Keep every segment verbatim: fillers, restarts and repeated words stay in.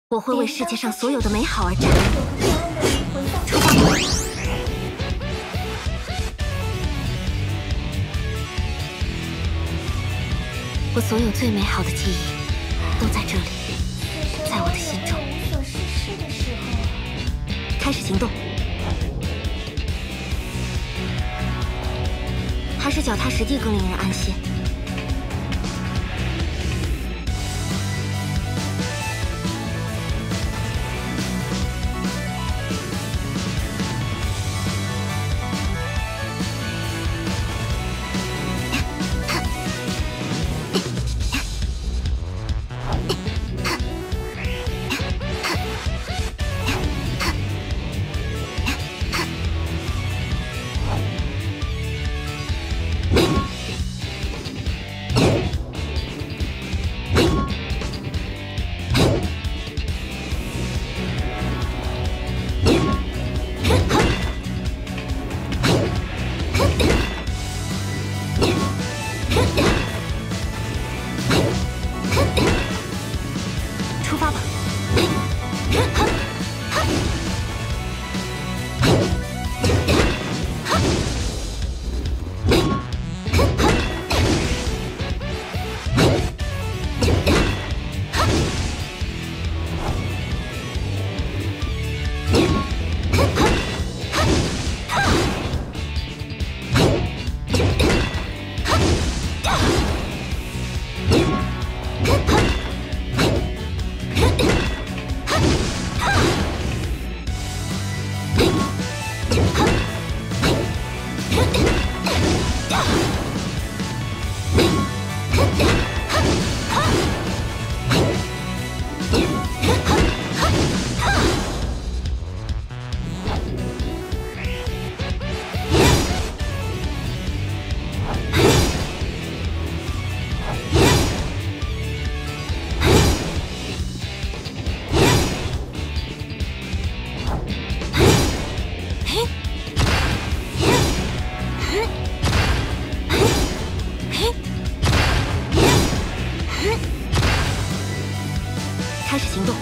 我会为世界上所有的美好而战斗。出发！我所有最美好的记忆都在这里，在我的心中。 无所事事的时候， 开始行动。还是脚踏实地更令人安心。 开始行动！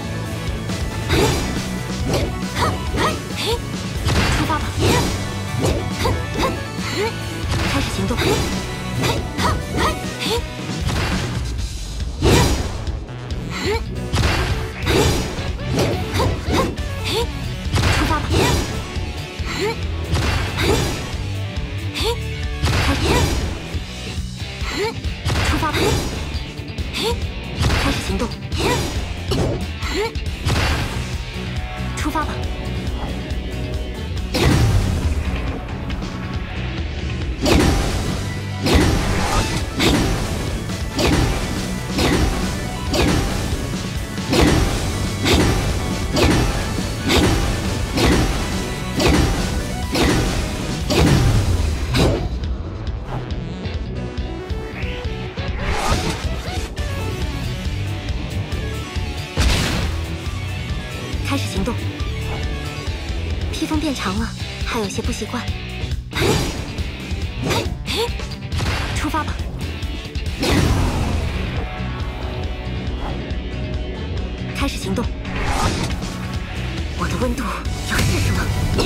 出发吧！开始行动！出发吧！出发吧！开始行动！ 出发吧！开始行动。披风变长了，还有些不习惯。出发吧！开始行动。我的温度要是什么？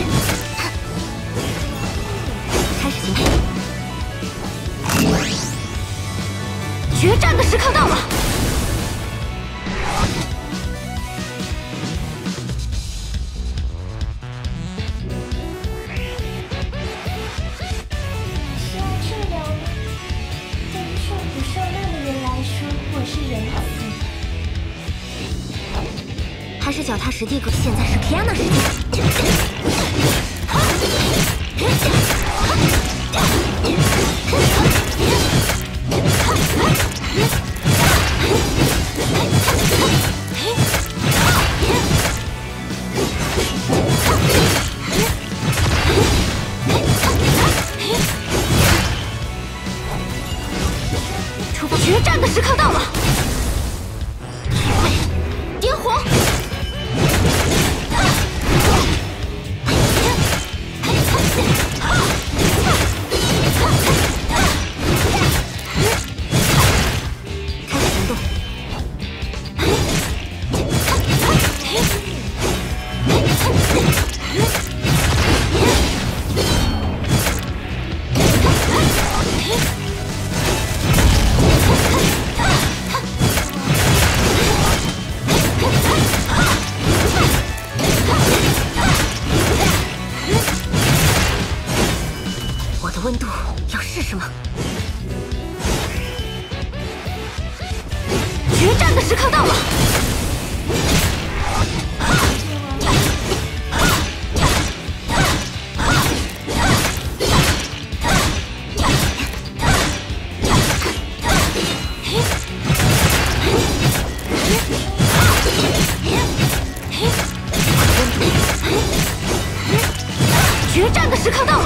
开始行动。决战的时刻到了！ 还是脚踏实地。现在是 Kiana 时间。出发！决战的时刻到了。 温度要试试吗？决战的时刻到了！决战的时刻到了！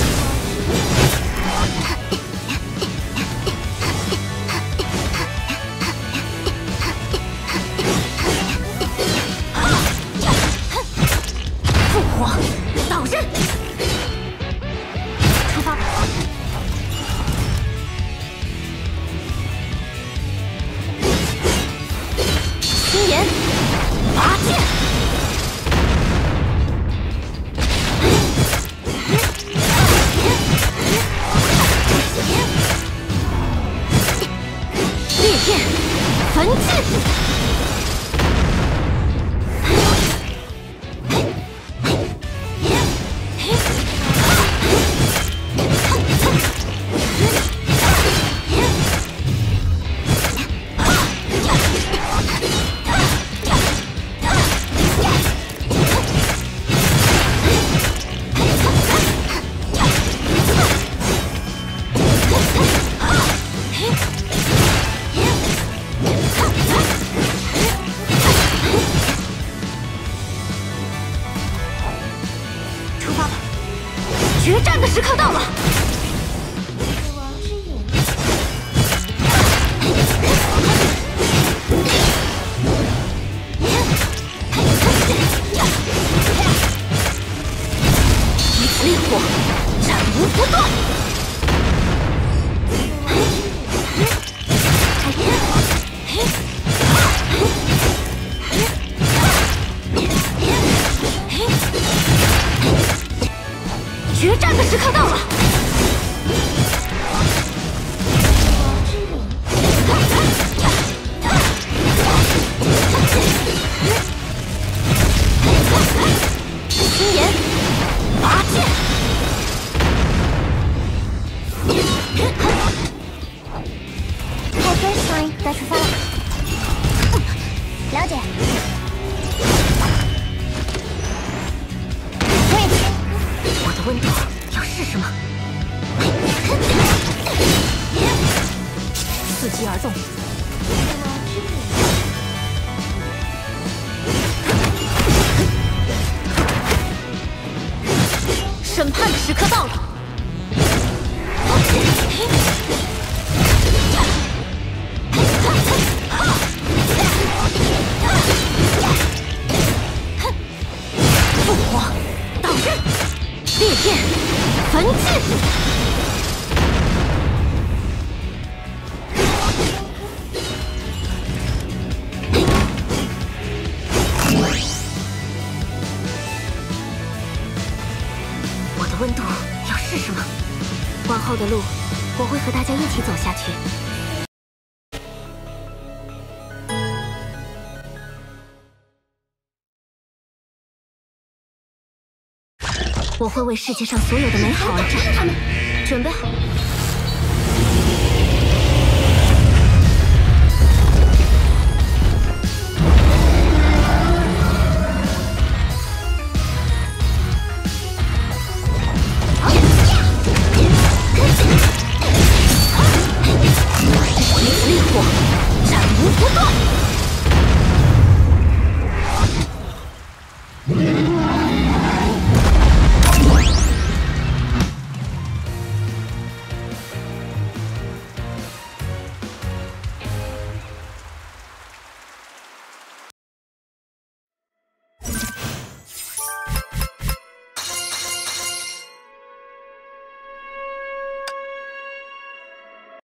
复活，导刃，出发吧！青岩，拔剑。 焚尽！决战的时刻到了！ 死亡之影，以此烈火，斩无不断。决战的时刻到了！青岩，拔剑。 开 first line 再出发了。了解。 我的温度要试试吗？伺机而动。审判的时刻到了。复活，导刃，烈焰，焚尽。 我的温度要试试吗？往后的路，我会和大家一起走下去。我会为世界上所有的美好而战，准备好。